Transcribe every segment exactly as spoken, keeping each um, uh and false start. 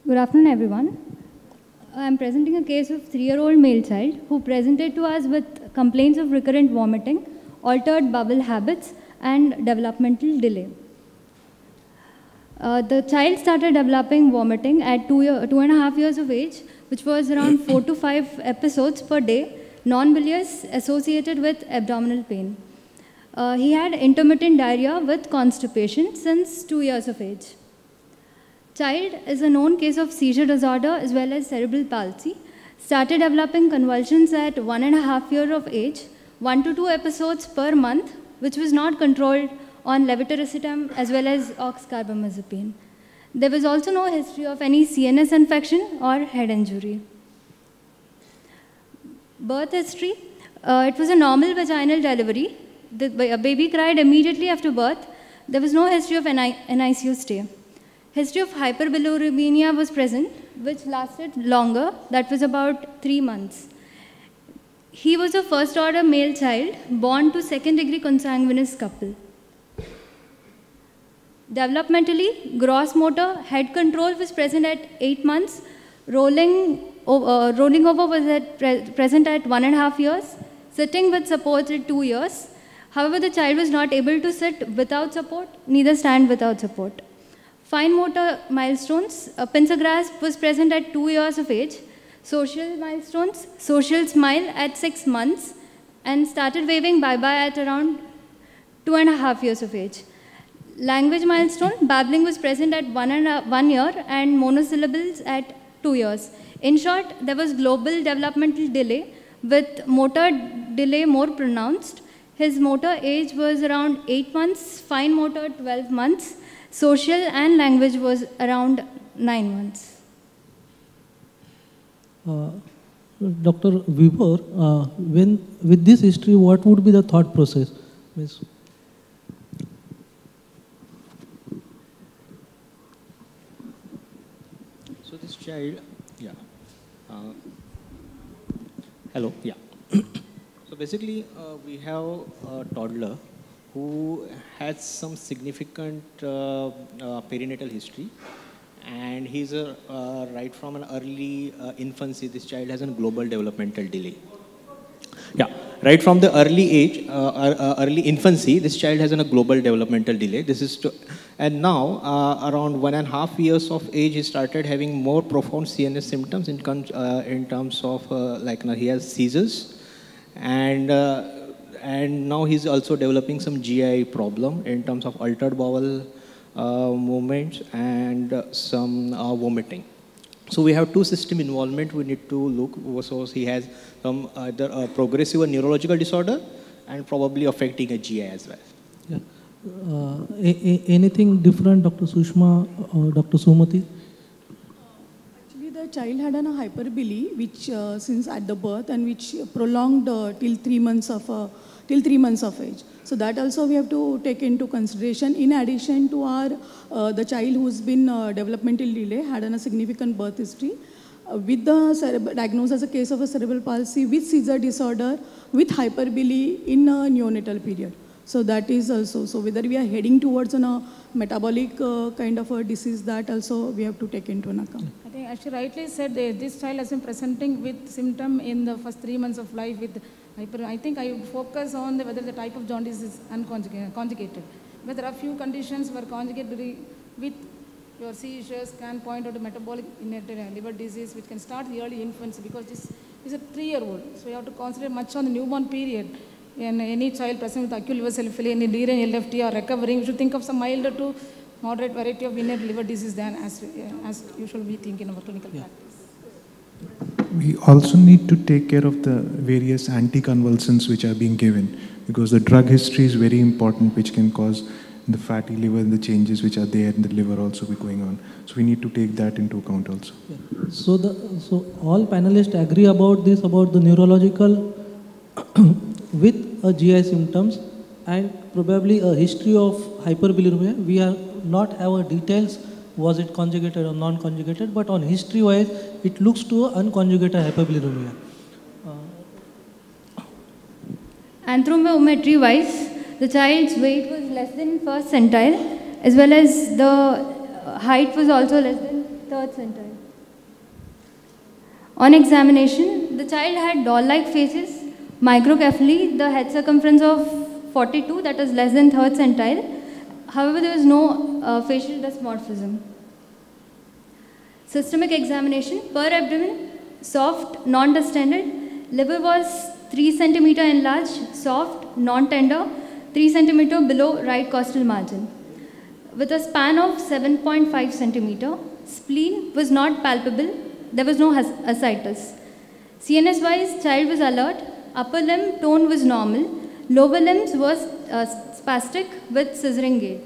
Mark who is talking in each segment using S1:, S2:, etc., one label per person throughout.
S1: Good afternoon, everyone. I am presenting a case of three-year-old male child who presented to us with complaints of recurrent vomiting, altered bowel habits, and developmental delay. Uh, the child started developing vomiting at two, year, two and a half years of age, which was around four to five episodes per day, non-bilious, associated with abdominal pain. Uh, he had intermittent diarrhea with constipation since two years of age. Child is a known case of seizure disorder as well as cerebral palsy. Started developing convulsions at one and a half year of age, one to two episodes per month, which was not controlled on levetiracetam as well as oxcarbamazepine. There was also no history of any C N S infection or head injury. Birth history, uh, it was a normal vaginal delivery. The baby cried immediately after birth. There was no history of an I C U stay. History of hyperbilirubinemia was present, which lasted longer, that was about three months. He was a first order male child born to second degree consanguineous couple. Developmentally, gross motor, head control was present at eight months, rolling, uh, rolling over was at pre present at one and a half years, sitting with supports at two years. However, the child was not able to sit without support, neither stand without support. Fine motor milestones, a pincer grasp was present at two years of age. Social milestones, social smile at six months, and started waving bye-bye at around two and a half years of age. Language milestone, babbling was present at one, and a, one year and monosyllables at two years. In short, there was global developmental delay with motor delay more pronounced. His motor age was around eight months, fine motor twelve months. Social and language was around nine months.
S2: Uh, Doctor Weaver, uh, when with this history, what would be the thought process? Miz
S3: So this child, yeah. Uh, hello, yeah. So basically, uh, we have a toddler who has some significant uh, uh, perinatal history, and he's a, uh, right from an early uh, infancy, this child has a global developmental delay. Yeah, right from the early age, uh, uh, early infancy, this child has a global developmental delay. This is to, and now uh, around one and a half years of age, he started having more profound C N S symptoms in, uh, in terms of uh, like now he has seizures, and uh, and now he's also developing some G I problem in terms of altered bowel uh, movements and uh, some uh, vomiting. So we have two system involvement we need to look. So he has some either a progressive or neurological disorder and probably affecting a G I as well.
S2: Yeah. Uh, a, a, anything different, Doctor Sushma or Doctor Sumati?
S4: Actually, the child had an hyperbili, which uh, since at the birth and which prolonged uh, till three months of uh, till three months of age. So that also we have to take into consideration. In addition to our uh, the child who's been uh, developmental delay had a significant birth history uh, with the diagnosed as a case of a cerebral palsy with seizure disorder with hyperbili in a neonatal period. So that is also, so whether we are heading towards an, a metabolic uh, kind of a disease, that also we have to take into account.
S5: I think as she rightly said, uh, this child has been presenting with symptom in the first three months of life with hyper. I think I would focus on the, whether the type of jaundice is unconjugated. But there are few conditions where conjugated with your seizures can point out a metabolic inherited liver disease which can start the early infancy, because this is a three-year-old. So you have to concentrate much on the newborn period. And any child present with acute liver cell failure, any derange L F T or recovering, you should think of some milder to moderate variety of inherited liver disease than as, as usual we think in our clinical yeah. practice.
S6: We also need to take care of the various anticonvulsants which are being given, because the drug history is very important, which can cause the fatty liver and the changes which are there in the liver also be going on. So we need to take that into account also.
S2: Yeah. So, the, so all panelists agree about this, about the neurological with a G I symptoms and probably a history of hyperbilirubinemia. We are not have a details, was it conjugated or non-conjugated, but on history wise, it looks to unconjugated hyperbilirubinemia. Uh,
S1: Anthropometry wise, the child's weight was less than first centile, as well as the height was also less than third centile. On examination, the child had doll-like faces, microcephaly, the head circumference of forty-two, that is less than third centile. However, there was no uh, facial dysmorphism. Systemic examination, per abdomen, soft, non-distended, liver was three centimeter enlarged, soft, non-tender, three centimeter below right costal margin. With a span of seven point five centimeter, spleen was not palpable, there was no ascites. C N S-wise, child was alert, upper limb tone was normal, lower limbs was uh, spastic with scissoring gait.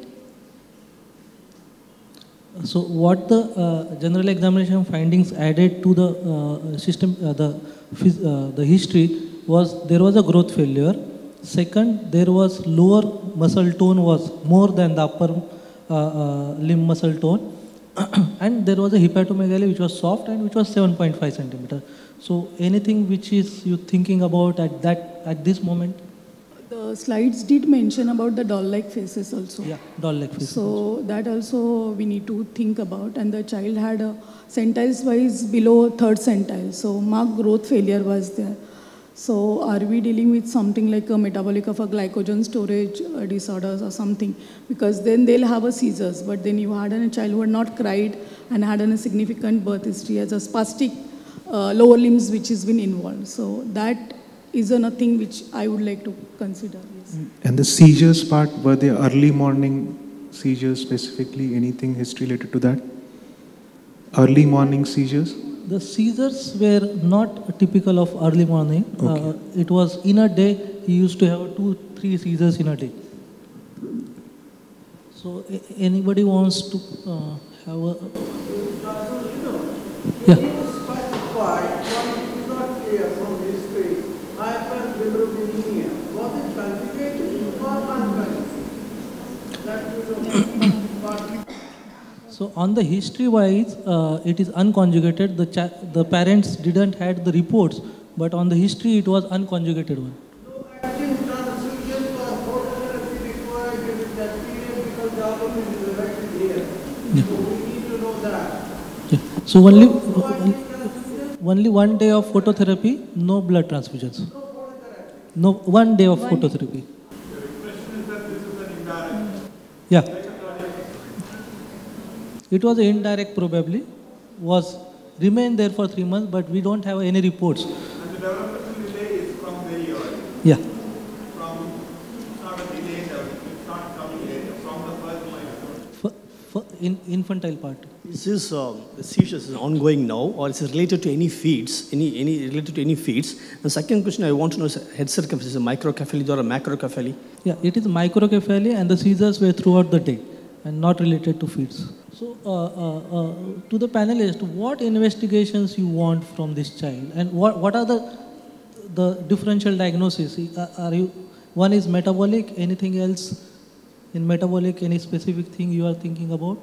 S2: So what the uh, general examination findings added to the uh, system, uh, the, uh, the history was there was a growth failure. Second, there was lower muscle tone was more than the upper uh, uh, limb muscle tone. And there was a hepatomegaly which was soft and which was seven point five centimeter. So anything which is you thinking about at that at this moment?
S4: The slides did mention about the doll-like faces also.
S2: Yeah, doll-like faces.
S4: So
S2: also.
S4: that also we need to think about. And the child had a centiles-wise below third centile. So marked growth failure was there. So are we dealing with something like a metabolic of a glycogen storage uh, disorders or something? Because then they'll have a seizures. But then you had a child who had not cried and had a significant birth history as a spastic uh, lower limbs which has been involved. So that is a thing which I would like to consider. Yes.
S6: And the seizures part, were they early morning seizures specifically? Anything history related to that? Early morning seizures?
S2: The seizures were not typical of early morning. Okay. Uh, it was in a day, he used to have two, three seizures in a day. So anybody wants to uh, have a... Yeah. So on the history wise, uh, it is unconjugated. The, cha the parents didn't had the reports, but on the history it was unconjugated one.
S7: So active transfusion for phototherapy required during that period because the album is erected here. Yeah. So we need to know that.
S2: Yeah. So only, uh, only one day of phototherapy, no blood transfusions. No phototherapy. No, one day of one phototherapy.
S7: The impression is that this is an indirect.
S2: Yeah. It was indirect probably, was remained there for three months, but we don't have any reports.
S7: And the developmental delay is from very early.
S2: Yeah.
S7: From, it's not a delay, it's not coming later, from the first milestone.
S2: For, for in, infantile part.
S8: Is this uh, seizures is ongoing now, or is it related to any feeds, any, any related to any feeds? And second question I want to know is head circumference, is it microcephaly or a macrocephaly?
S2: Yeah, it is microcephaly and the seizures were throughout the day and not related to feeds. So, uh, uh, uh, to the panelists, what investigations you want from this child, and what what are the the differential diagnoses? Are you one is metabolic? Anything else in metabolic? Any specific thing you are thinking about?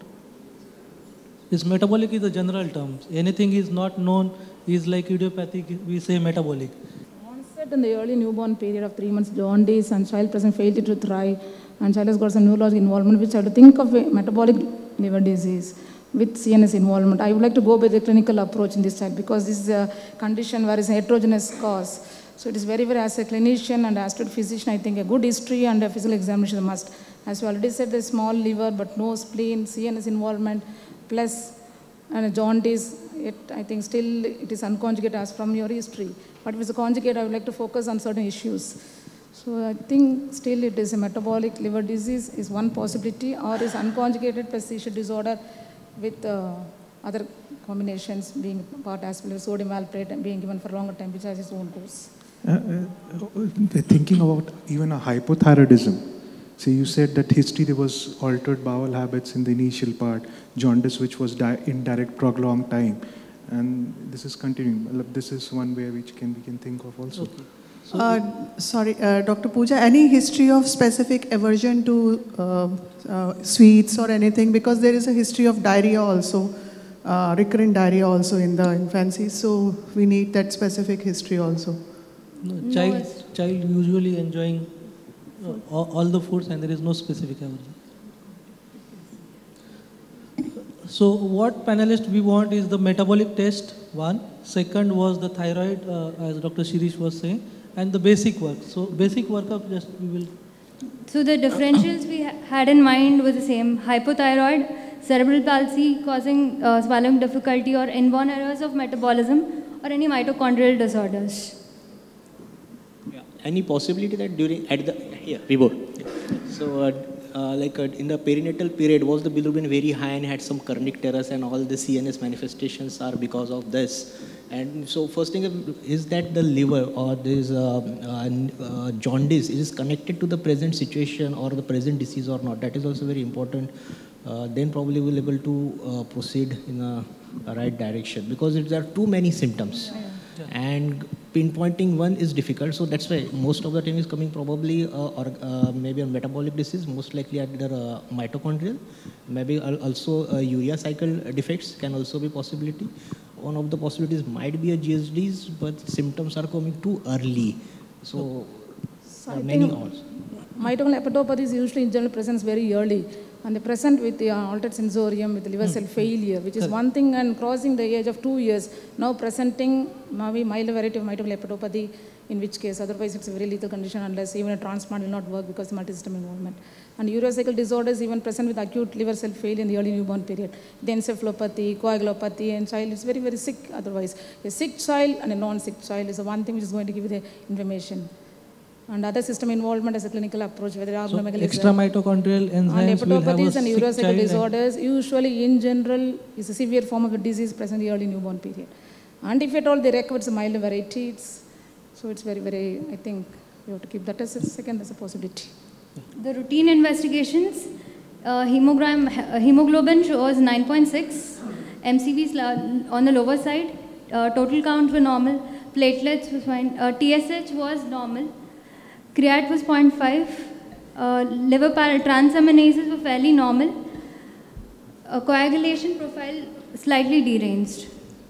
S2: Is metabolic is a general term. Anything is not known is like idiopathic. We say metabolic.
S5: Onset in the early newborn period of three months, jaundice and child present failure to thrive, and child has got some neurologic involvement, which I have to think of a metabolic liver disease with C N S involvement. I would like to go by the clinical approach in this child because this is a condition where it's a heterogeneous cause. So it is very, very, as a clinician and as a physician, I think a good history and a physical examination is a must. As you already said, the small liver, but no spleen, C N S involvement, plus and a jaundice, it, I think still it is unconjugate as from your history. But if it's a conjugate, I would like to focus on certain issues. So I think still it is a metabolic liver disease is one possibility, or is unconjugated plus seizure disorder with uh, other combinations being part as well as sodium valproate and being given for longer time, which has its own course.
S6: Uh, uh, thinking about even a hypothyroidism. So you said that history there was altered bowel habits in the initial part, jaundice which was indirect prolonged time, and this is continuing. This is one way which can we can think of also.
S2: Okay.
S9: So uh, sorry, uh, Doctor Pooja, any history of specific aversion to uh, uh, sweets or anything? Because there is a history of diarrhea also, uh, recurrent diarrhea also in the infancy. So we need that specific history also.
S2: No, child, no, child usually enjoying uh, all, all the foods and there is no specific aversion. So what panelists we want is the metabolic test, one. Second was the thyroid, uh, as Doctor Shirish was saying, and the basic work. So basic workup, just we will.
S1: So the differentials we ha had in mind were the same: hypothyroid, cerebral palsy causing uh, swallowing difficulty, or inborn errors of metabolism, or any mitochondrial disorders.
S3: Yeah. Any possibility that during at the here Vibor. So uh, uh, like uh, in the perinatal period, was the bilirubin very high and had some kernicterus, and all the C N S manifestations are because of this. And so first thing is that the liver or this uh, uh, uh, jaundice is connected to the present situation or the present disease or not. That is also very important. Uh, then probably we'll able to uh, proceed in a, a right direction, because there are too many symptoms. Yeah. And pinpointing one is difficult. So that's why most of the time is coming probably uh, or uh, maybe on metabolic disease, most likely either uh, mitochondrial, maybe also uh, urea cycle defects can also be possibility. One of the possibilities might be a G S Ds, but symptoms are coming too early. So,
S5: so
S3: there are many odds.
S5: Mitochondrial hepatopathy is usually in general presents very early, and they present with the uh, altered sensorium, with the liver cell failure, which is one thing, and crossing the age of two years, now presenting maybe mild variety of mitochondrial hepatopathy, in which case otherwise it's a very lethal condition unless even a transplant will not work because of multi-system involvement. And urocycle disorders even present with acute liver cell failure in the early newborn period. The encephalopathy, coagulopathy, and child is very, very sick otherwise. A sick child and a non-sick child is the one thing which is going to give you the information. And other system involvement as a clinical approach, whether
S2: so
S5: acromegaly
S2: extra mitochondrial enzymes
S5: and
S2: will have a
S5: hepatopathies and urocycle disorders usually in general is a severe form of the disease present in the early newborn period. And if at all they recover, it's a mild variety. It's, so it's very, very, I think we have to keep that as a second as a possibility.
S1: The routine investigations, uh, hemogram, uh, hemoglobin shows nine point six, M C Vs on the lower side, uh, total count were normal, platelets was fine, uh, T S H was normal, creat was zero point five, uh, liver transaminases were fairly normal, uh, coagulation profile slightly deranged.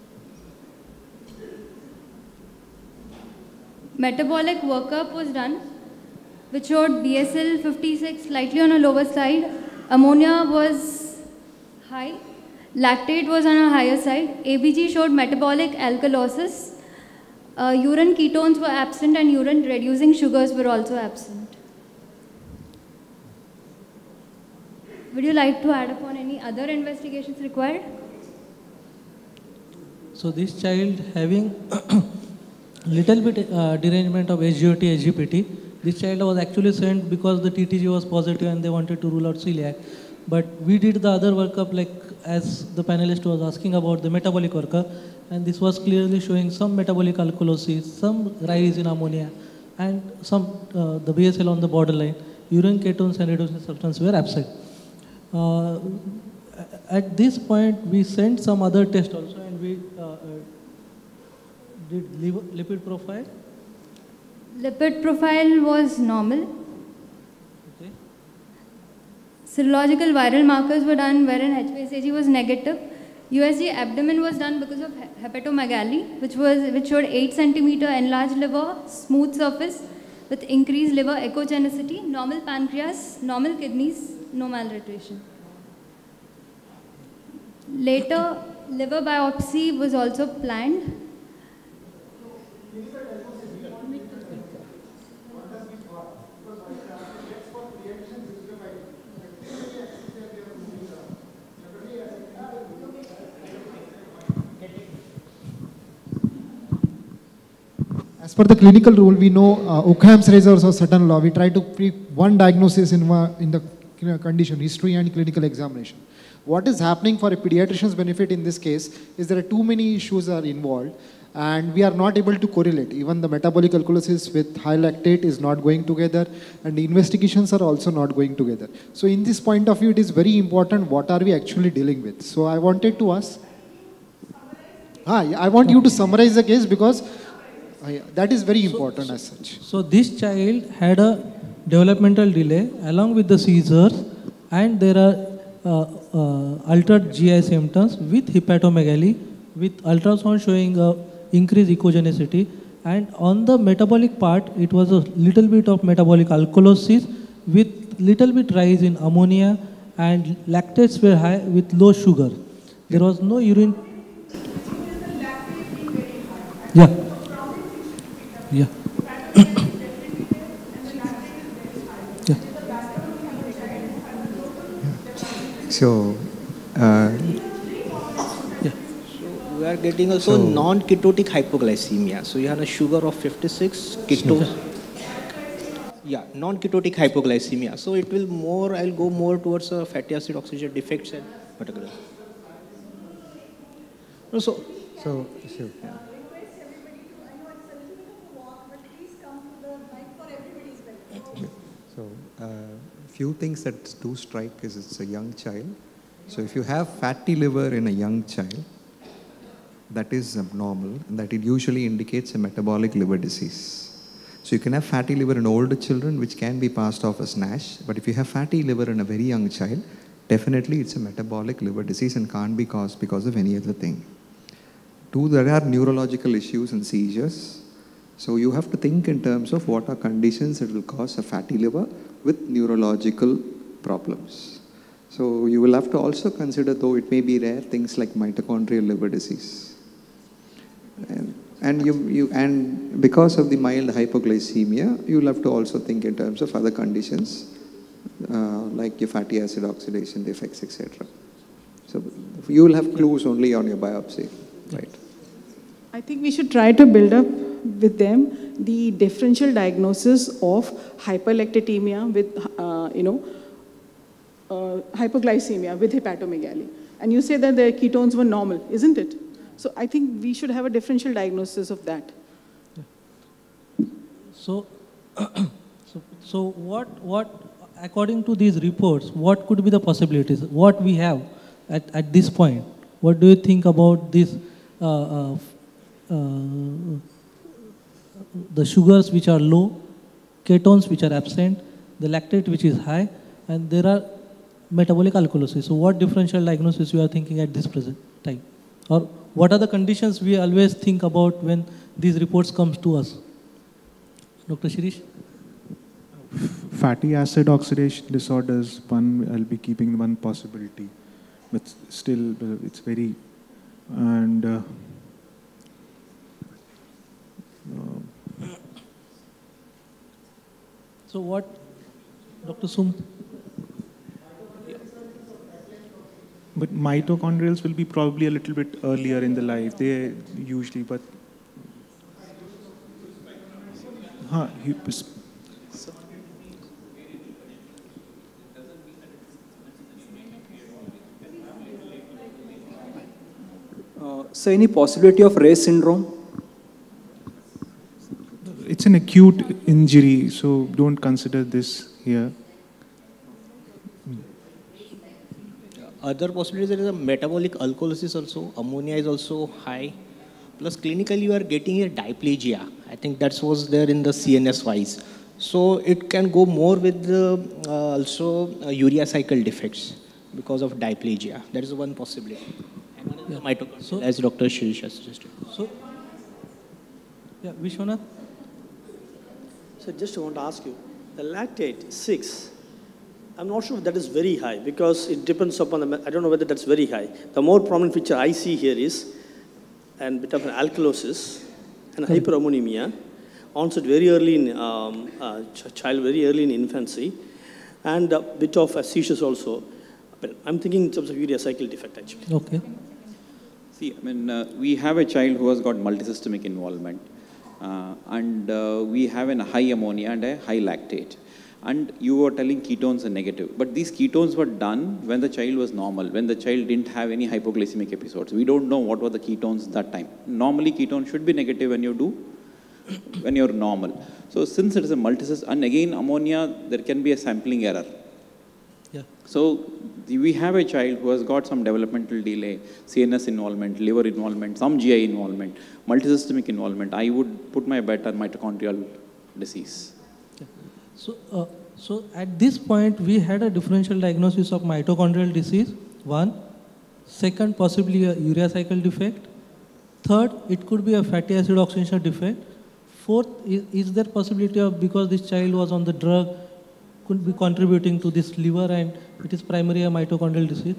S1: Metabolic workup was done, which showed B S L fifty-six slightly on a lower side, ammonia was high, lactate was on a higher side, A B G showed metabolic alkalosis, uh, urine ketones were absent and urine reducing sugars were also absent. Would you like to add upon any other investigations required?
S2: So this child having little bit uh, derangement of S G O T, S G P T. This child was actually sent because the T T G was positive and they wanted to rule out celiac. But we did the other workup, like as the panelist was asking about the metabolic workup, and this was clearly showing some metabolic alkalosis, some rise in ammonia, and some uh, the B S L on the borderline. Urine ketones and reducing substance were absent. Uh, at this point, we sent some other test also, and we uh, uh, did lipid profile.
S1: Lipid profile was normal.
S2: Okay.
S1: Serological viral markers were done wherein H B S A G was negative. U S G abdomen was done because of hepatomegaly, which was which showed eight centimeter enlarged liver, smooth surface with increased liver echogenicity, normal pancreas, normal kidneys, no malnutrition. Later, liver biopsy was also planned.
S10: As per the clinical rule, we know uh, Occam's razor or certain law. We try to keep one diagnosis in, one, in the condition, history and clinical examination. What is happening for a pediatrician's benefit in this case is there are too many issues are involved and we are not able to correlate. Even the metabolic alkalosis with high lactate is not going together and the investigations are also not going together. So in this point of view, it is very important what are we actually dealing with. So I wanted to ask, ah, I want you to summarize the case because uh, that is very important
S2: so,
S10: as such.
S2: So this child had a developmental delay along with the seizures, and there are uh, uh, altered G I symptoms with hepatomegaly, with ultrasound showing uh, increased echogenicity, and on the metabolic part, it was a little bit of metabolic alkalosis with little bit rise in ammonia, and lactates were high with low sugar. There was no urine. Yeah. Yeah. Yeah.
S11: So, uh,
S3: So we are getting also
S11: So-
S3: non-ketotic hypoglycemia. So you have a sugar of fifty-six, keto. Yeah, non-ketotic hypoglycemia. So it will more, I'll go more towards a fatty acid oxidation defects and particular. No, So,
S11: so, so So, uh, few things that do strike is it's a young child. So, if you have fatty liver in a young child, that is abnormal, and that it usually indicates a metabolic liver disease. So, you can have fatty liver in older children, which can be passed off as NASH. But if you have fatty liver in a very young child, definitely it's a metabolic liver disease and can't be caused because of any other thing. Two, there are neurological issues and seizures. So you have to think in terms of what are conditions that will cause a fatty liver with neurological problems. So you will have to also consider, though it may be rare, things like mitochondrial liver disease. And, and, you, you, and because of the mild hypoglycemia, you will have to also think in terms of other conditions uh, like your fatty acid oxidation defects, et cetera. So you will have clues only on your biopsy, right?
S12: I think we should try to build up with them the differential diagnosis of hyperlactatemia with, uh, you know, uh, hypoglycemia with hepatomegaly. And you say that the ketones were normal, isn't it? So I think we should have a differential diagnosis of that.
S2: So, so, so what, what, according to these reports, what could be the possibilities? What we have at, at this point? What do you think about this? Uh, uh, uh, the sugars which are low, ketones which are absent, the lactate which is high, and there are metabolic alkalosis. So what differential diagnosis you are thinking at this present time? Or what are the conditions we always think about when these reports comes to us? Doctor Shirish?
S6: Fatty acid oxidation disorders, one, I'll be keeping one possibility, but still uh, it's very, and uh, uh,
S2: So what, Doctor Sum?
S6: but mitochondrials will be probably a little bit earlier in the life. They usually, but huh, he,
S13: Uh, so any possibility of Ray's syndrome?
S6: it's an acute injury, so don't consider this here.
S3: Other possibilities, there is a metabolic alkalosis also, ammonia is also high, plus clinically you are getting a diplegia. I think that was there in the C N S wise. So it can go more with the, uh, also uh, urea cycle defects because of diplegia. That is one possibility. And one is the mitochondria, so, as Doctor Shirish has suggested.
S2: So, yeah, Vishwanath?
S8: So just want to ask you, the lactate six, I'm not sure if that is very high because it depends upon the, I don't know whether that's very high. The more prominent feature I see here is a bit of an alkalosis and
S2: Okay.
S8: hyperammonemia, onset very early in um, uh, ch child, very early in infancy, and a bit of a seizures also. But I'm thinking in terms of urea cycle defect actually.
S2: Okay.
S14: See, I mean, uh, we have a child who has got multisystemic involvement, uh, and uh, we have a high ammonia and a high lactate. And you were telling ketones are negative. But these ketones were done when the child was normal, when the child didn't have any hypoglycemic episodes. We don't know what were the ketones that time. Normally, ketone should be negative when you do, when you're normal. So since it is a multisystem, and again, ammonia, there can be a sampling error.
S2: Yeah.
S14: So the, we have a child who has got some developmental delay, C N S involvement, liver involvement, some G I involvement, multisystemic involvement. I would put my bet on mitochondrial disease.
S2: So, uh, so at this point, we had a differential diagnosis of mitochondrial disease, one. Second, possibly a urea cycle defect. Third, it could be a fatty acid oxidation defect. Fourth, is, is there possibility of, because this child was on the drug, could be contributing to this liver and it is primarily a mitochondrial disease.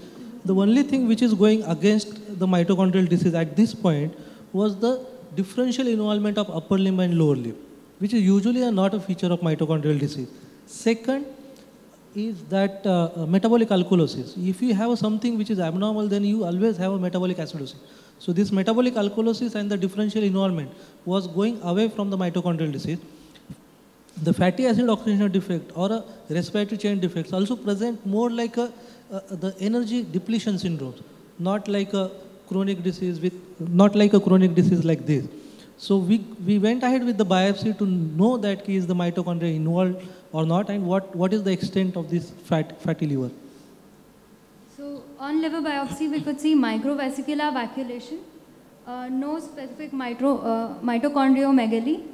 S2: the only thing which is going against the mitochondrial disease at this point was the differential involvement of upper limb and lower limb, which is usually a, not a feature of mitochondrial disease. Second is that uh, uh, metabolic alkalosis. If you have something which is abnormal, then you always have a metabolic acidosis. So this metabolic alkalosis and the differential involvement was going away from the mitochondrial disease. The fatty acid oxidation defect or a respiratory chain defects also present more like a, uh, the energy depletion syndrome, not like a chronic disease with, not like a chronic disease like this. So we, we went ahead with the biopsy to know that is the mitochondria involved or not, and what, what is the extent of this fat, fatty liver.
S1: So on liver biopsy, we could see microvesicular vacuolation, uh, no specific mitro, uh, mitochondriomegaly.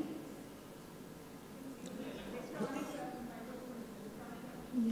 S1: Yeah.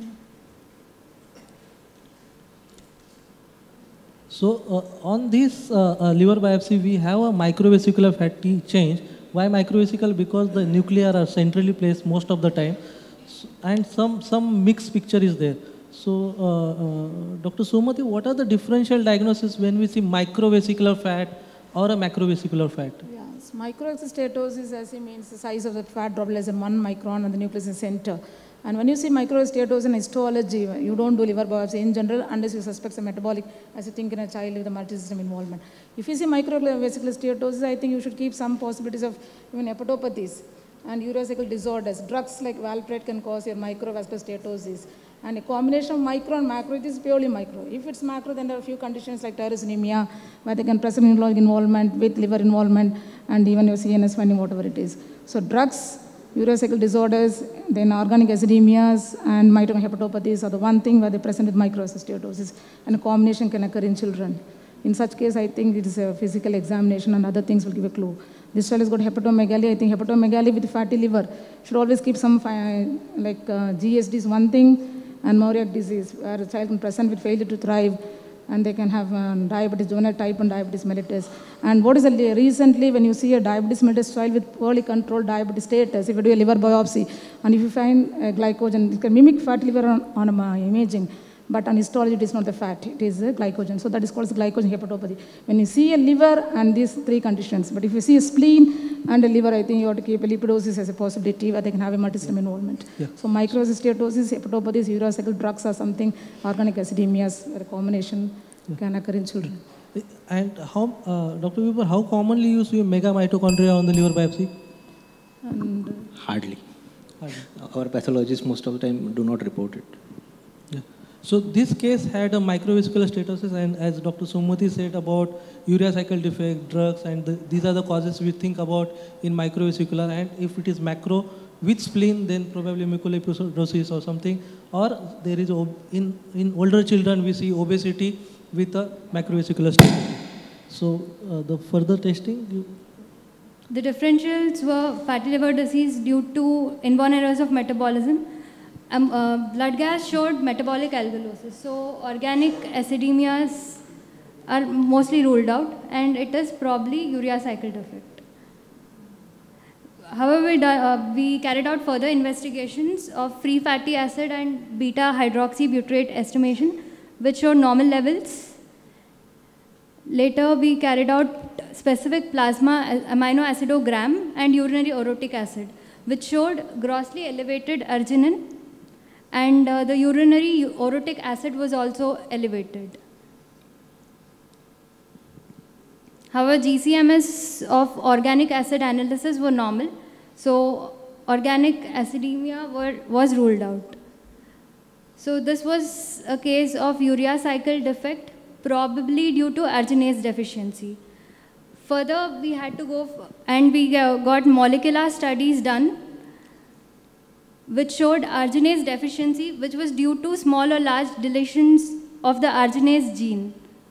S2: So uh, on this uh, uh, liver biopsy, we have a microvesicular fatty change. Why microvesicular? Because the nuclei are centrally placed most of the time, and some, some mixed picture is there. So uh, uh, Doctor Somati, what are the differential diagnoses when we see microvesicular fat or a macrovesicular fat?
S5: Yes, microexistatosis as it means the size of the fat dropped less than one micron and the nucleus in center. And when you see microexistatosis in histology, you don't do liver biopsy in general unless you suspect some metabolic, as you think in a child with a multisystem involvement. If you see microvesicular steatosis, I think you should keep some possibilities of even hepatopathies and ureacycle disorders. Drugs like valproate can cause your microvascular steatosis. And a combination of micro and macro, it is purely micro. If it's macro, then there are a few conditions like tyrosinemia, where they can present neurologic involvement with liver involvement and even your C N S finding, whatever it is. So drugs, ureacycle disorders, then organic acidemias and mitohepatopathies are the one thing where they present with microsteatosis, and a combination can occur in children. In such case, I think it is a physical examination and other things will give a clue. This child has got hepatomegaly. I think hepatomegaly with fatty liver should always keep some, like uh, G S D is one thing, and Mauriac disease, where a child can present with failure to thrive, and they can have um, diabetes, juvenile type and diabetes mellitus. And what is the, recently when you see a diabetes mellitus child with poorly controlled diabetes status, if you do a liver biopsy, and if you find a glycogen, it can mimic fatty liver on, on um, uh, imaging, but on histology it is not the fat, it is a glycogen. So that is called glycogen hepatopathy. When you see a liver and these three conditions, but if you see a spleen and a liver, I think you have to keep a lipidosis as a possibility where they can have a multisystem involvement. Yeah. So microsteatosis, hepatopathies, ureacycle drugs are something, organic acidemias, where a combination yeah. can occur in children.
S2: And how, uh, Doctor Weber, how commonly you see mega mitochondria on the liver biopsy?
S5: And, uh,
S3: Hardly. Hardly. Our pathologists most of the time do not report it.
S2: Yeah. So this case had a microvesicular steatosis, and as Doctor Somati said about urea cycle defect, drugs, and the, these are the causes we think about in microvesicular. And if it is macro with spleen, then probably mucolipidosis or something. Or there is, in, in older children, we see obesity with a macrovesicular steatosis. So uh, the further testing? You
S1: the differentials were fatty liver disease due to inborn errors of metabolism. Um, uh, blood gas showed metabolic alkalosis. So organic acidemias are mostly ruled out, and it is probably urea cycle defect. However, we, uh, we carried out further investigations of free fatty acid and beta hydroxybutyrate estimation, which showed normal levels. Later, we carried out specific plasma aminoacidogram and urinary orotic acid, which showed grossly elevated arginine, and uh, the urinary orotic acid was also elevated. However, G C M S of organic acid analysis were normal, so organic acidemia were, was ruled out. So this was a case of urea cycle defect, probably due to arginase deficiency. Further, we had to go and we got molecular studies done, which showed arginase deficiency, which was due to small or large deletions of the arginase gene.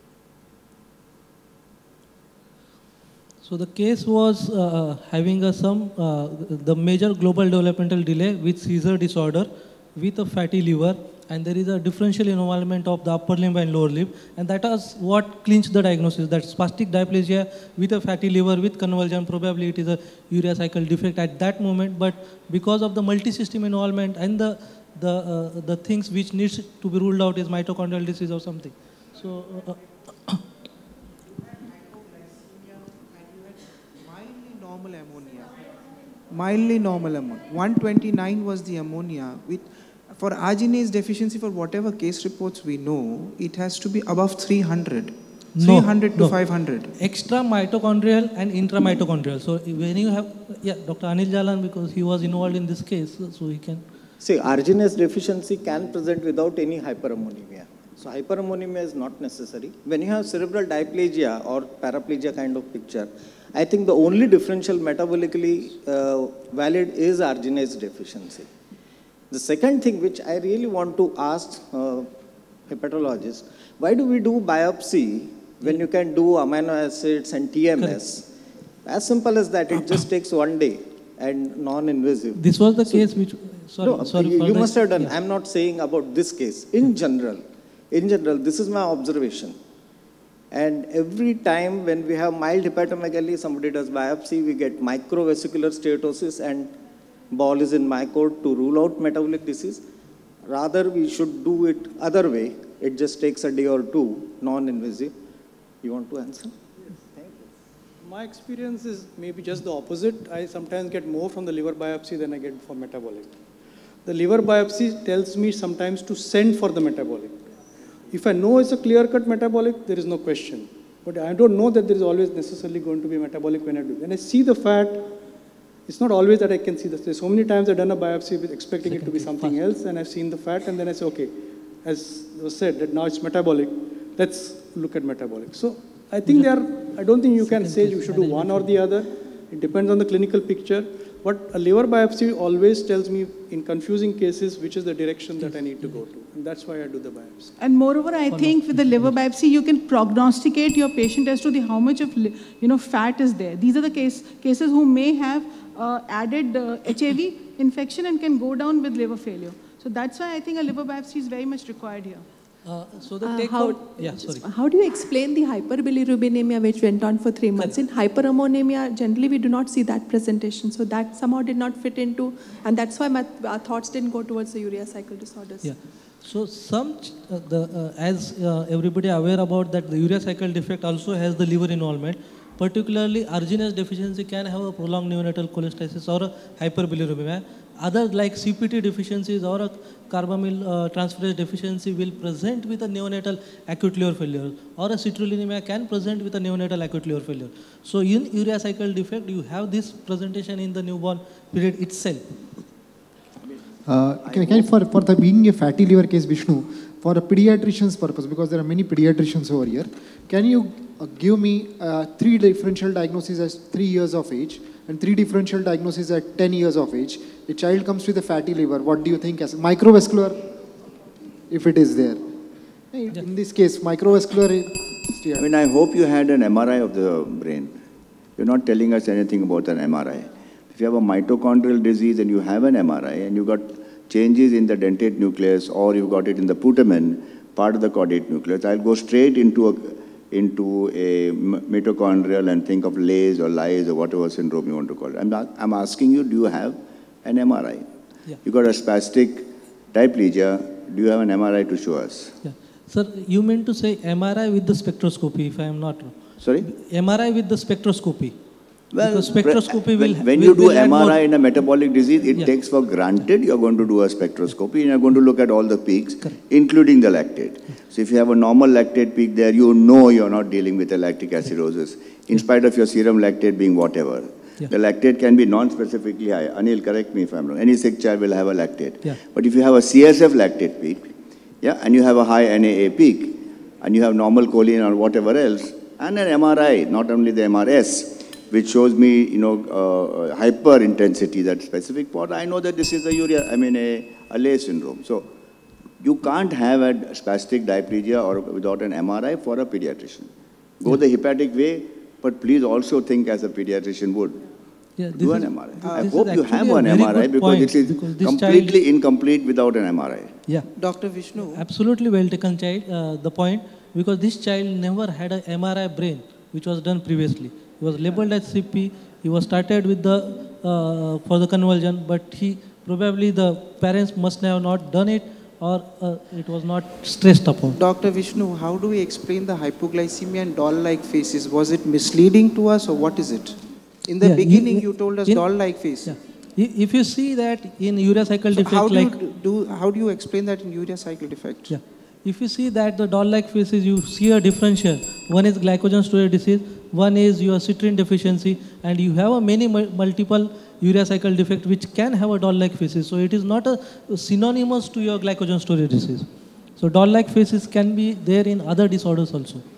S2: So the case was uh, having a some, uh, the major global developmental delay with seizure disorder with a fatty liver, and there is a differential involvement of the upper limb and lower limb, and that was what clinched the diagnosis, that spastic diplegia with a fatty liver with convulsion, probably it is a urea cycle defect at that moment, but because of the multi-system involvement and the, the, uh, the things which needs to be ruled out is mitochondrial disease or something. So, uh,
S15: normal ammonia. Mildly normal ammonia. one twenty-nine was the ammonia. With, for arginase deficiency, for whatever case reports we know, it has to be above three hundred. three hundred
S2: no,
S15: to
S2: no.
S15: five hundred.
S2: Extra mitochondrial and intramitochondrial. So when you have, yeah, Doctor Anil Jalan, because he was involved in this case, so he can.
S16: See, arginase deficiency can present without any hyperammonemia. So hyperammonemia is not necessary. When you have cerebral diplegia or paraplegia kind of picture, I think the only differential metabolically uh, valid is arginase deficiency. The second thing which I really want to ask uh, hepatologists, why do we do biopsy when you can do amino acids and T M S? Correct. As simple as that, it just takes one day and non-invasive.
S2: This was the
S16: so,
S2: case which, sorry,
S16: no,
S2: sorry
S16: you,
S2: for
S16: you
S2: that.
S16: must have done,
S2: Yeah.
S16: I'm not saying about this case, in general. In general, this is my observation. And every time when we have mild hepatomegaly, somebody does biopsy, we get microvesicular steatosis and ball is in my court to rule out metabolic disease. Rather, we should do it other way. It just takes a day or two, non-invasive. You want to answer?
S17: My experience is maybe just the opposite. I sometimes get more from the liver biopsy than I get from metabolic. The liver biopsy tells me sometimes to send for the metabolic. If I know it's a clear-cut metabolic, there is no question. But I don't know that there is always necessarily going to be metabolic when I do. When I see the fat, it's not always that I can see this. There's so many times I've done a biopsy with expecting it to be something else, and I've seen the fat, and then I say, okay, as was said, that now it's metabolic, let's look at metabolic. So I think they are, I don't think you can say you should do one or the other. It depends on the clinical picture. But a liver biopsy always tells me in confusing cases which is the direction that I need to go to. And that's why I do the biopsy.
S12: And moreover, I think with the liver biopsy, you can prognosticate your patient as to the how much of you know fat is there. These are the case, cases who may have uh, added uh, H I V infection and can go down with liver failure. So that's why I think a liver biopsy is very much required here.
S2: Uh, so the
S18: Uh,
S2: take
S18: how,
S2: home, yeah, sorry.
S18: how do you explain the hyperbilirubinemia which went on for three months? In hyperammonemia, generally we do not see that presentation. So that somehow did not fit into, and that's why my our thoughts didn't go towards the urea cycle disorders.
S2: Yeah. So some, uh, the, uh, as uh, everybody aware about that, the urea cycle defect also has the liver involvement. Particularly, arginase deficiency can have a prolonged neonatal cholestasis or a hyperbilirubinemia. Other like C P T deficiencies or a carbamyl uh, transferase deficiency will present with a neonatal acute liver failure, or a citrullinemia can present with a neonatal acute liver failure. So in urea cycle defect, you have this presentation in the newborn period itself.
S10: Uh, can, can for, for the being a fatty liver case, Vishnu, for a pediatrician's purpose, because there are many pediatricians over here, can you uh, give me uh, three differential diagnoses at three years of age and three differential diagnoses at ten years of age? A child comes with a fatty liver, what do you think as microvascular, if it is there? In this case, microvascular.
S19: I mean, I hope you had an M R I of the brain. You're not telling us anything about an M R I. If you have a mitochondrial disease and you have an M R I and you got changes in the dentate nucleus or you got it in the putamen, part of the caudate nucleus, I'll go straight into a, into a mitochondrial and think of Lays or Lies or whatever syndrome you want to call it. I'm, not, I'm asking you, do you have an M R I?
S2: Yeah.
S19: You got a spastic diplegia, do you have an M R I to show us?
S2: Yeah. Sir, you meant to say M R I with the spectroscopy, if I am not wrong.
S19: Sorry?
S2: M R I with the spectroscopy.
S19: Well,
S2: because spectroscopy will...
S19: when
S2: will,
S19: you do
S2: will
S19: M R I
S2: more.
S19: in a metabolic disease, it
S2: Yeah.
S19: takes for granted you're going to do a spectroscopy and you're going to look at all the peaks, Correct. including the lactate. So if you have a normal lactate peak there, you know you're not dealing with a lactic acidosis, in spite of your serum lactate being whatever.
S2: Yeah.
S19: The lactate can be non-specifically high. Anil, correct me if I'm wrong. Any sick child will have a lactate.
S2: Yeah.
S19: But if you have a C S F lactate peak, yeah, and you have a high N A A peak, and you have normal choline or whatever else, and an M R I, not only the M R S, which shows me, you know, uh, hyper intensity, that specific part, I know that this is a urea, I mean a, a Lay syndrome. So you can't have a spastic diplegia or without an M R I for a pediatrician. Go yeah. the hepatic way, but please also think as a pediatrician would.
S2: Yeah,
S19: do an
S2: is,
S19: M R I.
S2: uh,
S19: I hope you have an M R I because it is because completely child, incomplete without an M R I.
S2: Yeah.
S15: Doctor Vishnu.
S2: Absolutely well taken, child. Uh, the point, because this child never had an M R I brain, which was done previously. He was labeled as C P. He was started with the uh, for the convulsion, but he probably the parents must have not done it or uh, it was not stressed upon.
S15: Doctor Vishnu, how do we explain the hypoglycemia and doll-like faces? Was it misleading to us, or what is it? In the
S2: Yeah,
S15: beginning,
S2: in-
S15: you told us
S2: in-
S15: doll-like face.
S2: Yeah. I- If you see that in urea cycle
S15: So
S2: defect,
S15: how do
S2: like
S15: you do? How do you explain that in urea cycle defect?
S2: yeah, if you see that the doll-like faces, you see a differential. One is glycogen storage disease, one is your citrine deficiency, and you have a many mul- multiple urea cycle defect which can have a doll-like faces. So it is not a synonymous to your glycogen storage disease. So doll-like faces can be there in other disorders also.